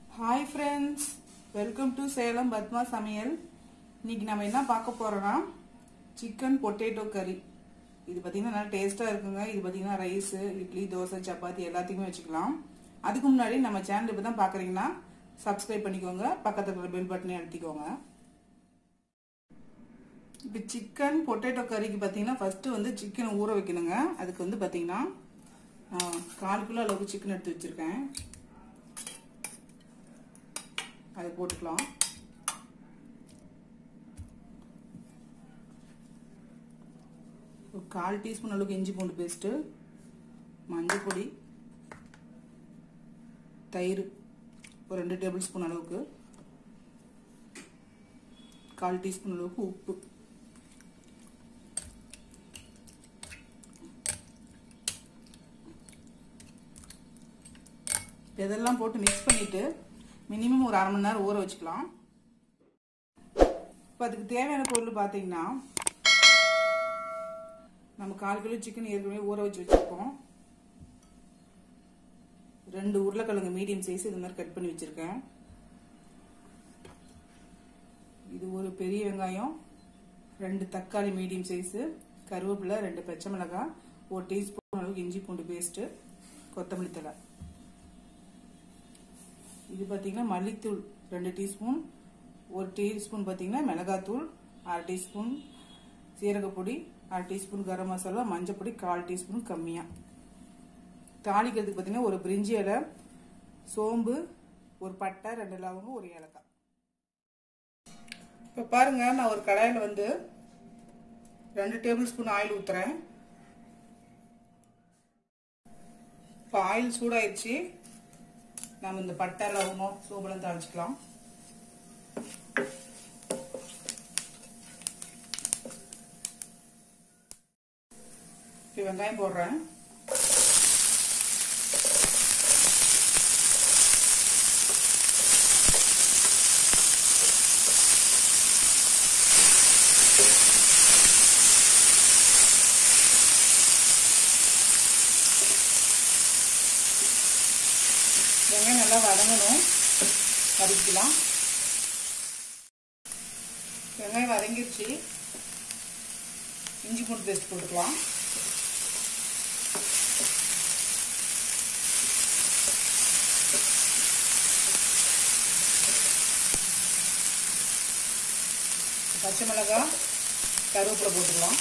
Hi friends, welcome to Salem Padma Samayal. இன்னைக்கு நாம என்ன பார்க்க போறோம்னா chicken potato curry. இது பாத்தீங்கன்னா நல்ல டேஸ்டா இருக்குங்க. இது பாத்தீங்கன்னா ரைஸ், இட்லி, தோசை, சப்பாத்தி எல்லாத்துக்குமே வச்சுக்கலாம். அதுக்கு முன்னாடி நம்ம சேனல் இப்பதான் பார்க்கறீங்கன்னா Subscribe பண்ணிக்கோங்க. பக்கத்துல இருக்கிற பெல் பட்டனை அழுத்திக்கோங்க. இப்போ chicken potato curryக்கு பாத்தீங்கன்னா ஃபர்ஸ்ட் வந்து chicken ஊற வைக்கணுங்க. அதுக்கு வந்து பாத்தீங்கன்னா 1/4 கிலோ அளவுக்கு chicken எடுத்து வச்சிருக்கேன். அதை போட்டுக்கலாம். ஒரு 1/4 டீஸ்பூன் அளவுக்கு இஞ்சி பூண்டு பேஸ்ட், மஞ்சள் பொடி, தயிர் ஒரு 2 டேபிள் ஸ்பூன் அளவுக்கு, 1/4 டீஸ்பூன் அளவுக்கு உப்பு, இதெல்லாம் போட்டு மிக்ஸ் பண்ணிட்டு மினிமம் ஒரு 1/2 மணி நேரம் ஊற வச்சுக்கலாம். இப்போ அதுக்கு தேவையான பொருள் பார்த்தீங்கன்னா நம்ம 1/4 கிலோ சிக்கன் ஏற்கனவே ஊற வச்சு வச்சிருக்கோம். 2 உருளைக்கிழங்கு மீடியம் சைஸ் இது மாதிரி கட் பண்ணி வச்சிருக்கேன். இது ஒரு பெரிய வெங்காயம், 2 தக்காளி மீடியம் சைஸ், கருவேப்பிலை, 2 பச்சை மிளகாய், 1 டீஸ்பூன் அளவுக்கு இஞ்சி பூண்டு பேஸ்ட், கொத்தமல்லி தழை. இது பார்த்தீங்கன்னா மல்லித்தூள் 2 டீஸ்பூன், 1 டீஸ்பூன் பார்த்தீங்கன்னா மிளகாத்தூள், 1/2 டீஸ்பூன் சீரகப்பொடி, 1/2 டீஸ்பூன் கரம் மசாலா, மஞ்சள் பொடி 1/4 டீஸ்பூன் கம்மியா. தாளிக்கிறதுக்கு பார்த்தீங்கன்னா ஒரு பிரிஞ்சி இலை, சோம்பு, ஒரு பட்டை, 2 லவங்கம், ஒரு ஏலக்காய். இப்போ பாருங்க, நான் ஒரு கடாயில் வந்து 2 டேபிள் ஸ்பூன் ஆயில் ஊத்துறேன். இப்போ ஆயில் சூடாயிடுச்சு. நம்ம இந்த பட்டை, லவங்கம், சோம்பெல்லாம் தாளிச்சுக்கலாம். வெங்காயம் போடுறேன். வெங்காயம் நல்லா வதங்கணும், வதக்கிக்கலாம். வெங்காயம் வதங்கிடுச்சு. இஞ்சி பூண்டு பேஸ்ட் போட்டுக்கலாம். பச்சை மிளகாய், கருவேப்பிலை போட்டுக்கலாம்.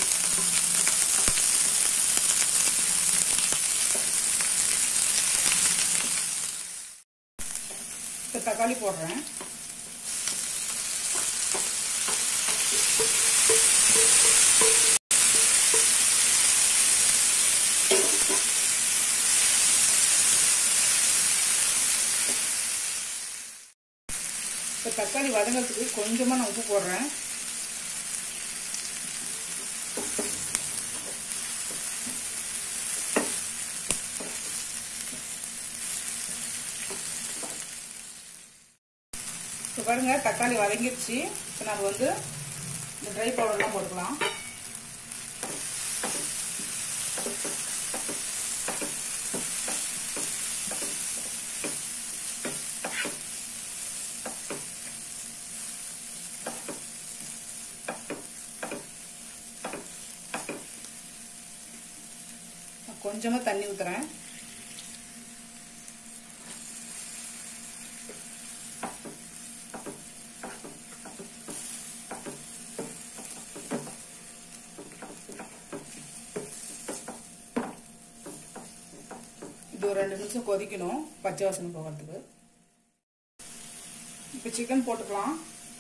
இப்போ தக்காளி போடுறேன். இப்போ தக்காளி வதங்கிறதுக்கு கொஞ்சமா நான் உப்பு போடுறேன். இப்போ பாருங்க, தக்காளி வதங்கிடுச்சு. இப்போ நம்ம வந்து இந்த ட்ரை பவுடர்லாம் போட்டுக்கலாம். கொஞ்சமா தண்ணி ஊத்துறேன். இது ஒரு 2 நிமிஷம் கொதிக்கணும், பச்சை வாசனை போகிறதுக்கு. இப்போ சிக்கன் போட்டுக்கலாம்.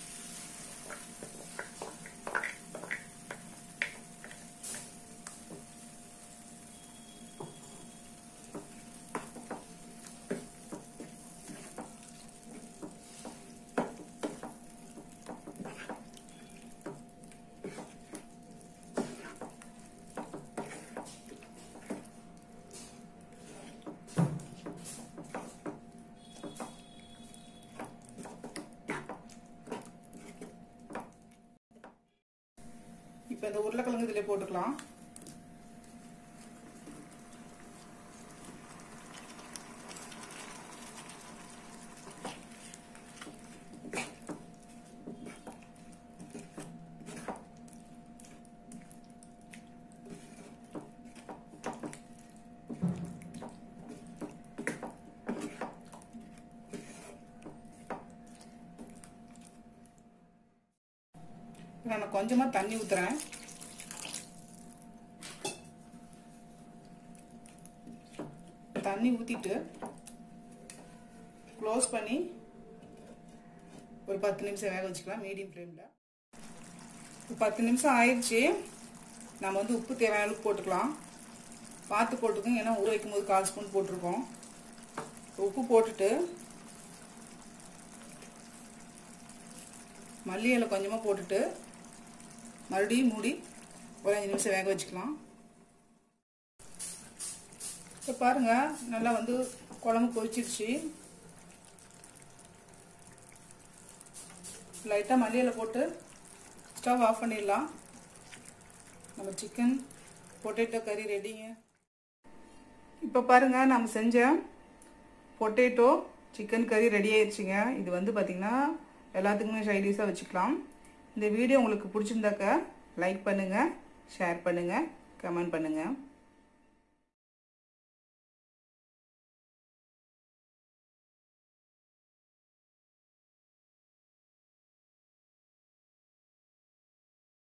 இப்போ இந்த உருளைக்கிழங்கு இதிலே போட்டுக்கலாம். நான் கொஞ்சமாக தண்ணி ஊற்றுறேன். தண்ணி ஊற்றிட்டு க்ளோஸ் பண்ணி ஒரு 10 நிமிஷம் வேக வச்சுக்கலாம் மீடியம் ஃப்ளேமில். இப்போ 10 நிமிஷம் ஆயிடுச்சு. நம்ம வந்து உப்பு தேவையான அளவுக்கு போட்டுக்கலாம். பார்த்து போட்டுக்கோங்க, ஏன்னா ஊற வைக்கும் போது 1/4 ஸ்பூன் போட்டிருக்கோம். உப்பு போட்டுட்டு மல்லி இலை கொஞ்சமாக போட்டுட்டு மறுபடியும் மூடி ஒரு 5 நிமிஷம் வேக வச்சுக்கலாம். இப்போ பாருங்க, நல்லா வந்து குழம்பு கொதிச்சிருச்சு. லைட்டாக மல்லி இலை போட்டு ஸ்டவ் ஆஃப் பண்ணிடலாம். நம்ம சிக்கன் பொட்டேட்டோ கறி ரெடிங்க. இப்போ பாருங்க, நம்ம செஞ்ச பொட்டேட்டோ சிக்கன் கறி ரெடி ஆயிடுச்சுங்க. இது வந்து பார்த்திங்கன்னா எல்லாத்துக்குமே சைடிஷாக வச்சுக்கலாம். இந்த வீடியோ உங்களுக்கு பிடிச்சிருந்தாக்க லைக் பண்ணுங்கள், ஷேர் பண்ணுங்கள், கமெண்ட் பண்ணுங்கள்.